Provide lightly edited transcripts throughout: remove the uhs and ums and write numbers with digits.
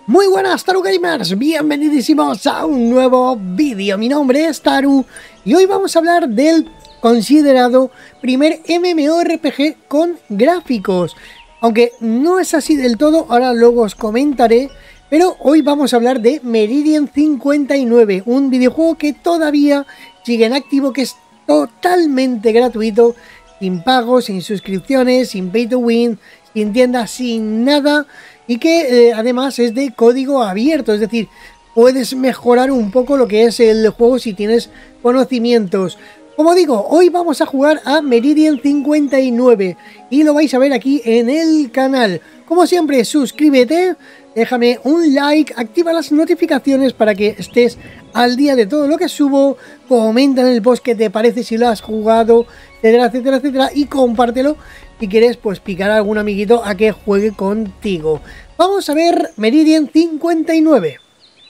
Muy buenas Taru Gamers, bienvenidísimos a un nuevo vídeo. Mi nombre es Taru y hoy vamos a hablar del considerado primer MMORPG con gráficos. Aunque no es así del todo, ahora luego os comentaré, pero hoy vamos a hablar de Meridian 59, un videojuego que todavía sigue en activo, que es totalmente gratuito, sin pagos, sin suscripciones, sin pay to win, sin tiendas, sin nada. Y que además es de código abierto, es decir, puedes mejorar un poco lo que es el juego si tienes conocimientos. Como digo, hoy vamos a jugar a Meridian 59 y lo vais a ver aquí en el canal. Como siempre, suscríbete, déjame un like, activa las notificaciones para que estés al día de todo lo que subo, comenta en el post qué te parece si lo has jugado, etcétera, etcétera, etcétera, y compártelo si quieres pues picar a algún amiguito a que juegue contigo. Vamos a ver Meridian 59.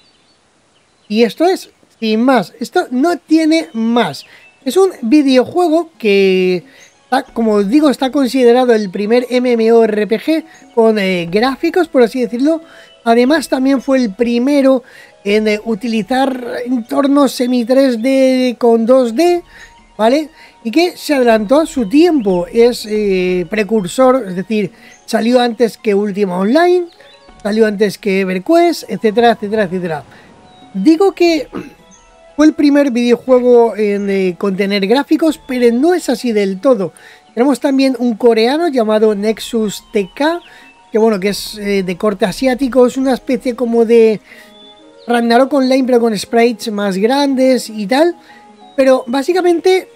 Y esto es, sin más, esto no tiene más. Es un videojuego que, como os digo, está considerado el primer MMORPG con gráficos, por así decirlo. Además también fue el primero en utilizar entornos semi 3D con 2D, ¿vale? Y que se adelantó a su tiempo, es precursor, es decir, salió antes que Ultima Online, salió antes que EverQuest, etcétera, etcétera, etcétera. Digo que fue el primer videojuego en contener gráficos, pero no es así del todo. Tenemos también un coreano llamado Nexus TK, que bueno, que es de corte asiático, es una especie como de Ragnarok Online, pero con sprites más grandes y tal. Pero básicamente,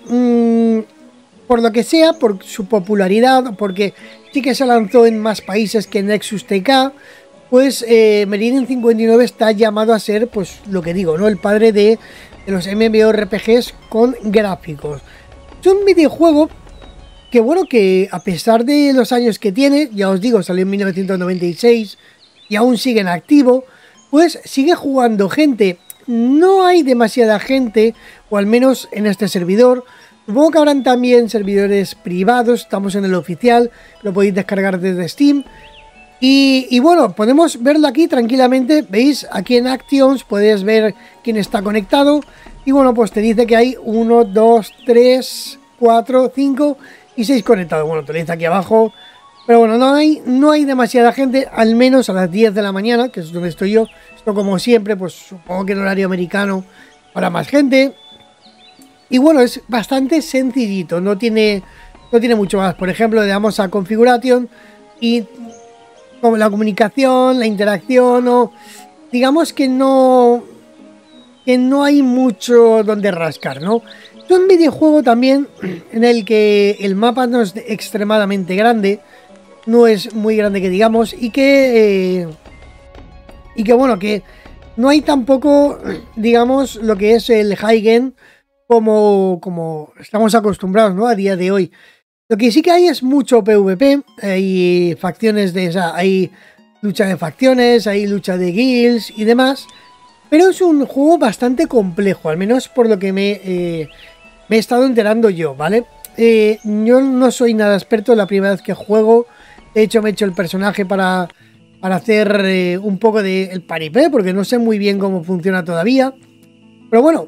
por lo que sea, por su popularidad, porque sí que se lanzó en más países que Nexus TK, pues Meridian 59 está llamado a ser, pues lo que digo, ¿no? El padre de los MMORPGs con gráficos. Es un videojuego que, bueno, que a pesar de los años que tiene, ya os digo, salió en 1996 y aún sigue en activo, pues sigue jugando gente. No hay demasiada gente, o al menos en este servidor. Supongo que habrán también servidores privados, estamos en el oficial, lo podéis descargar desde Steam. Y bueno, podemos verlo aquí tranquilamente, veis, aquí en Actions puedes ver quién está conectado. Y bueno, pues te dice que hay 1, 2, 3, 4, 5 y 6 conectados. Bueno, te lo dice aquí abajo. Pero bueno, no hay demasiada gente, al menos a las 10 de la mañana, que es donde estoy yo. Esto como siempre, pues supongo que en horario americano habrá más gente. Y bueno, es bastante sencillito, no tiene mucho más. Por ejemplo, le damos a Configuration y como la comunicación, la interacción, o digamos que no hay mucho donde rascar, ¿no? Es un videojuego también en el que el mapa no es extremadamente grande, no es muy grande que digamos, y que bueno, que no hay tampoco, digamos, lo que es el high game como estamos acostumbrados, ¿no? A día de hoy. Lo que sí que hay es mucho PvP, hay facciones hay lucha de facciones, hay lucha de guilds y demás, pero es un juego bastante complejo, al menos por lo que me he estado enterando yo, ¿vale? Yo no soy nada experto, es la primera vez que juego, de hecho me he hecho el personaje para hacer un poco del paripé, porque no sé muy bien cómo funciona todavía, pero bueno,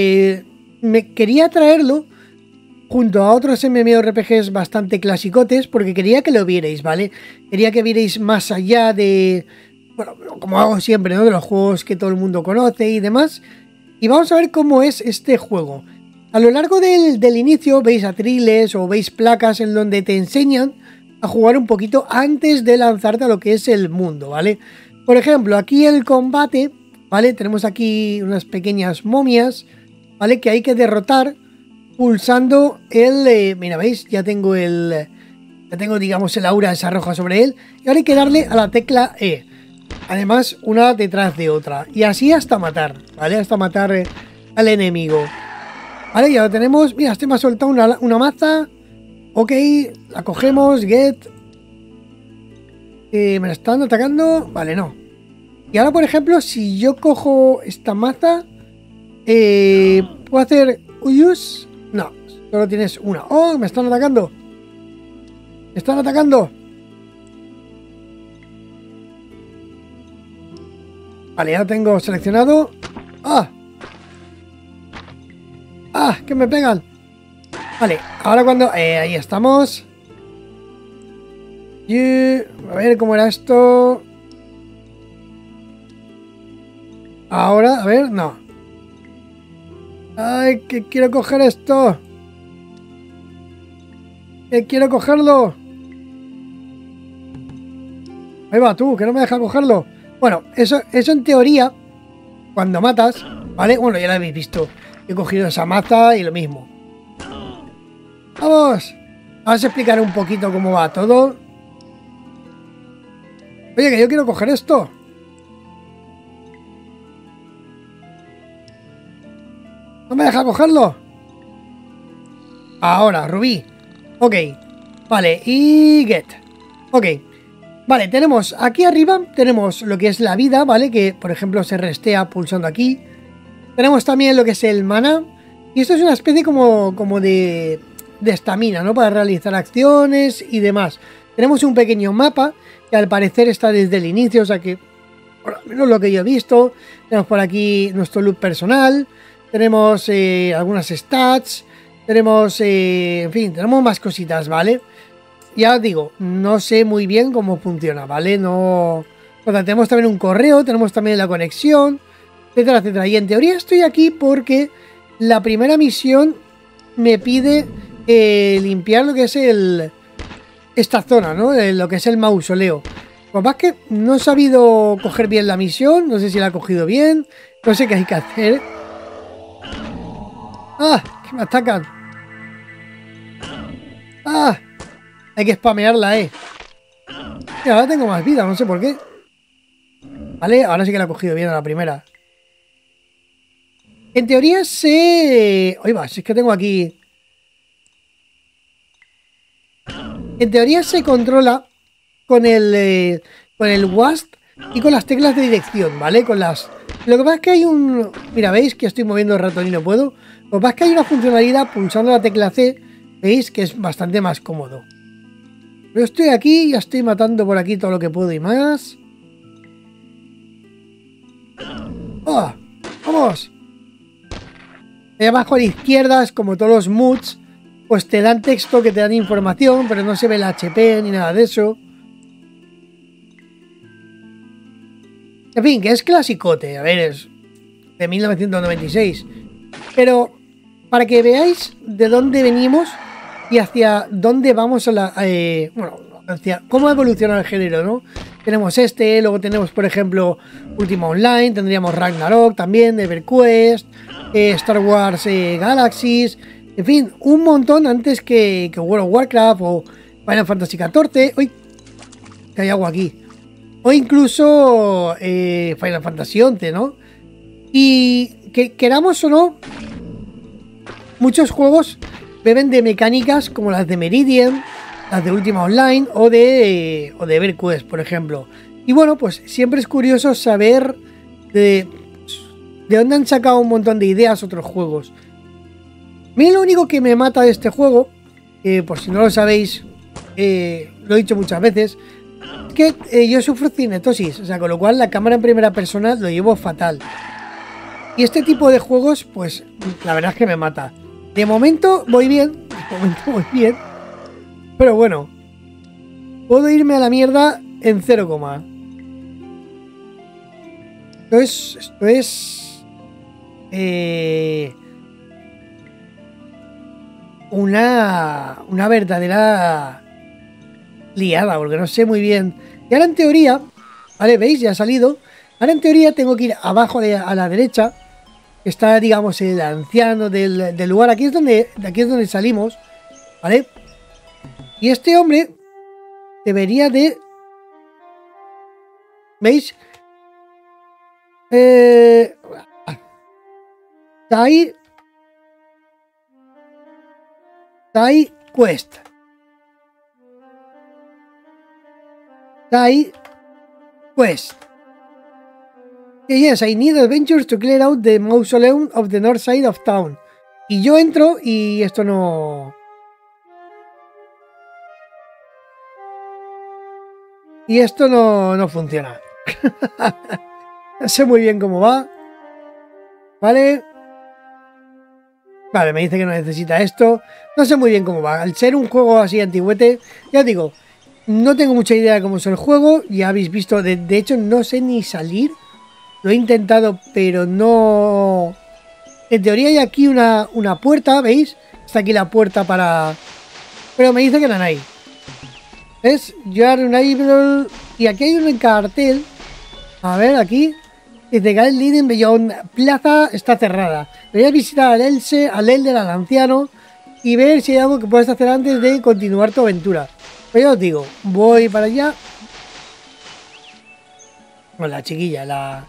me quería traerlo junto a otros MMORPGs bastante clasicotes, porque quería que lo vierais, ¿vale? Quería que vierais más allá de, bueno, como hago siempre, ¿no? De los juegos que todo el mundo conoce y demás. Y vamos a ver cómo es este juego. A lo largo del inicio veis atriles o veis placas en donde te enseñan a jugar un poquito antes de lanzarte a lo que es el mundo, ¿vale? Por ejemplo, aquí el combate, ¿vale? Tenemos aquí unas pequeñas momias, ¿vale? Que hay que derrotar pulsando el... mira, ¿veis? Ya tengo digamos, el aura esa roja sobre él. Y ahora hay que darle a la tecla E. Además, una detrás de otra. Y así hasta matar, ¿vale? Hasta matar al enemigo. Vale, ya lo tenemos. Mira, este me ha soltado una maza. Ok, la cogemos, get. ¿Me la están atacando? Vale, no. Y ahora, por ejemplo, si yo cojo esta maza, puedo hacer use. No, solo tienes una. ¡Oh! Me están atacando. Me están atacando. Vale, ya tengo seleccionado. ¡Ah! ¡Ah! ¡Que me pegan! Vale, ahora cuando... ahí estamos. Y... a ver cómo era esto. Ahora, a ver, no. ¡Ay, que quiero coger esto! ¡Que quiero cogerlo! Ahí va tú, que no me deja cogerlo. Bueno, eso en teoría, cuando matas, ¿vale? Bueno, ya lo habéis visto. He cogido esa maza y lo mismo. ¡Vamos! Vamos a explicar un poquito cómo va todo. Oye, que yo quiero coger esto. No me deja cogerlo. Ahora, Rubí. Ok. Vale, y get. Ok. Vale, tenemos aquí arriba, tenemos lo que es la vida, ¿vale? Que, por ejemplo, se restea pulsando aquí. Tenemos también lo que es el maná. Y esto es una especie como de estamina, ¿no? Para realizar acciones y demás. Tenemos un pequeño mapa que al parecer está desde el inicio, o sea que, por lo menos lo que yo he visto. Tenemos por aquí nuestro loot personal. Tenemos algunas stats. Tenemos, en fin, tenemos más cositas, ¿vale? Ya os digo, no sé muy bien cómo funciona, ¿vale? No... O sea, tenemos también un correo, tenemos también la conexión, etcétera, etcétera. Y en teoría estoy aquí porque la primera misión me pide limpiar lo que es esta zona, ¿no? Lo que es el mausoleo. Lo más que no he sabido coger bien la misión, no sé si la he cogido bien, no sé qué hay que hacer. ¡Ah! ¡Que me atacan! ¡Ah! Hay que spamearla, Y ahora tengo más vida, no sé por qué. Vale, ahora sí que la he cogido bien a la primera. En teoría se... Oye, va, si es que tengo aquí... En teoría se controla con el WASD y con las teclas de dirección, ¿vale? Con las... Lo que pasa es que hay un... Mira, ¿veis que estoy moviendo el ratón y no puedo? Lo que pasa es que hay una funcionalidad pulsando la tecla C, ¿veis? Que es bastante más cómodo. Yo estoy aquí, ya estoy matando por aquí todo lo que puedo y más. ¡Oh! ¡Vamos! Ahí abajo a la izquierda es como todos los moods, pues te dan texto que te dan información, pero no se ve el HP ni nada de eso. En fin, que es clasicote, a ver, es de 1996. Pero para que veáis de dónde venimos y hacia dónde vamos a la... bueno, hacia cómo evoluciona el género, ¿no? Tenemos luego tenemos, por ejemplo, Ultima Online, tendríamos Ragnarok también, EverQuest, Star Wars Galaxies, en fin, un montón antes que World of Warcraft o Final Fantasy XIV. ¡Uy! Que hay agua aquí. O incluso Final Fantasy XI, ¿no? Y que queramos o no, muchos juegos beben de mecánicas como las de Meridian, las de Ultima Online o de EverQuest, por ejemplo. Y bueno, pues siempre es curioso saber de dónde han sacado un montón de ideas otros juegos. A mí lo único que me mata de este juego, por si no lo sabéis, lo he dicho muchas veces, es que yo sufro cinetosis, o sea, con lo cual la cámara en primera persona lo llevo fatal. Y este tipo de juegos, pues la verdad es que me mata. De momento voy bien, pero bueno, puedo irme a la mierda en 0, esto es una verdadera liada, porque no sé muy bien. Y ahora en teoría, vale, veis, ya ha salido. Ahora en teoría tengo que ir abajo a la derecha, que está, digamos, el anciano del lugar. Aquí es donde salimos, ¿vale? Y este hombre debería de... ¿Veis? Tai Quest. Tai Quest. Yes, I need adventures to clear out the mausoleum of the north side of town. Y yo entro y esto no... Y esto no funciona. No sé muy bien cómo va. Vale. Vale, me dice que no necesita esto. No sé muy bien cómo va. Al ser un juego así antigüete, ya os digo, no tengo mucha idea de cómo es el juego. Ya habéis visto, de hecho no sé ni salir. Lo he intentado, pero no... En teoría hay aquí una puerta, ¿veis? Está aquí la puerta para... Pero me dice que no hay. ¿Ves? You are unable... Y aquí hay un cartel. A ver, aquí. Dice que el Leading Beyond Plaza está cerrada. Deberías visitar al Elder, al anciano, y ver si hay algo que puedes hacer antes de continuar tu aventura. Pues ya os digo, voy para allá. Bueno, la chiquilla,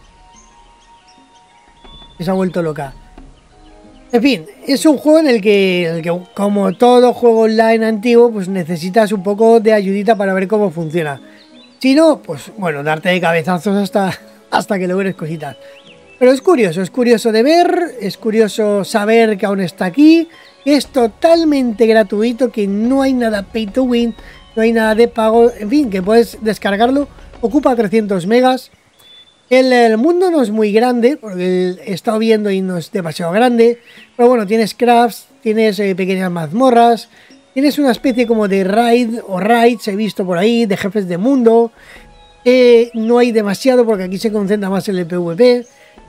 que se ha vuelto loca. En fin, es un juego en el que como todo juego online antiguo, pues necesitas un poco de ayudita para ver cómo funciona. Si no, pues bueno, darte de cabezazos hasta que logres cositas. Pero es curioso de ver, es curioso saber que aún está aquí, que es totalmente gratuito, que no hay nada pay to win, no hay nada de pago, en fin, que puedes descargarlo, ocupa 300 megas. El mundo no es muy grande, porque he estado viendo y no es demasiado grande, pero bueno, tienes crafts, tienes pequeñas mazmorras, tienes una especie como de raid o raids, he visto por ahí, de jefes de mundo. No hay demasiado porque aquí se concentra más en el PvP.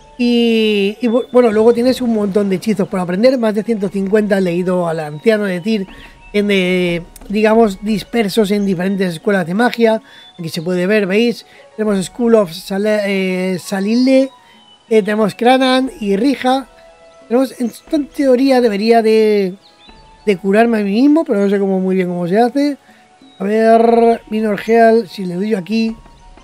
Y bueno, luego tienes un montón de hechizos por aprender, más de 150 he leído al anciano decir, digamos, dispersos en diferentes escuelas de magia. Aquí se puede ver, ¿veis? Tenemos School of Salile, tenemos Cranan y Rija. Tenemos, en teoría debería de curarme a mí mismo, pero no sé muy bien cómo se hace. A ver, Minor Heal, si le doy yo aquí,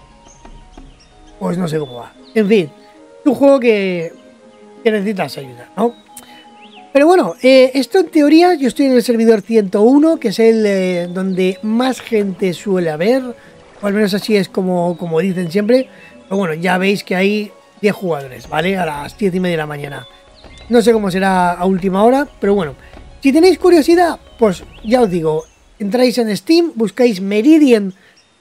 pues no sé cómo va. En fin, es un juego que necesitas ayuda, ¿no? Pero bueno, esto en teoría, yo estoy en el servidor 101, que es el donde más gente suele haber, o al menos así es como dicen siempre. Pero bueno, ya veis que hay 10 jugadores, ¿vale? A las 10:30 de la mañana. No sé cómo será a última hora, pero bueno. Si tenéis curiosidad, pues ya os digo, entráis en Steam, buscáis Meridian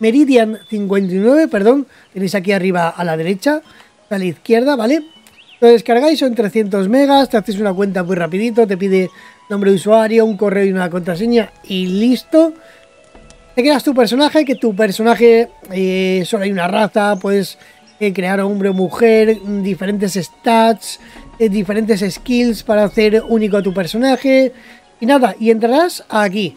59, perdón, tenéis aquí arriba a la derecha, a la izquierda, ¿vale? Lo descargáis, son 300 megas, te haces una cuenta muy rapidito, te pide nombre de usuario, un correo y una contraseña y listo. Te creas tu personaje, que tu personaje solo hay una raza, puedes crear hombre o mujer, diferentes stats, diferentes skills para hacer único a tu personaje. Y nada, y entrarás aquí,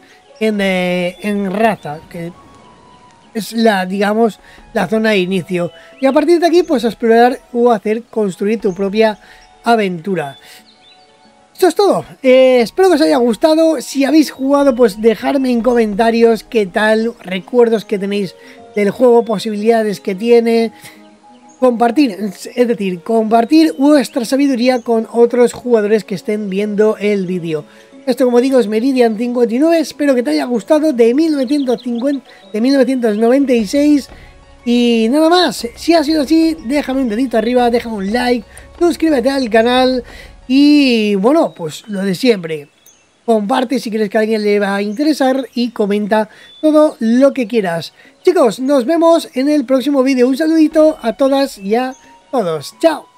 en raza, que es digamos, la zona de inicio. Y a partir de aquí, pues a explorar o construir tu propia aventura. Esto es todo. Espero que os haya gustado. Si habéis jugado, pues dejadme en comentarios qué tal, recuerdos que tenéis del juego, posibilidades que tiene. Compartir, es decir, compartir vuestra sabiduría con otros jugadores que estén viendo el vídeo. Esto, como digo, es Meridian 59, espero que te haya gustado, de 1996. Y nada más, si ha sido así, déjame un dedito arriba, déjame un like, suscríbete al canal y bueno, pues lo de siempre. Comparte si crees que a alguien le va a interesar y comenta todo lo que quieras. Chicos, nos vemos en el próximo vídeo. Un saludito a todas y a todos. ¡Chao!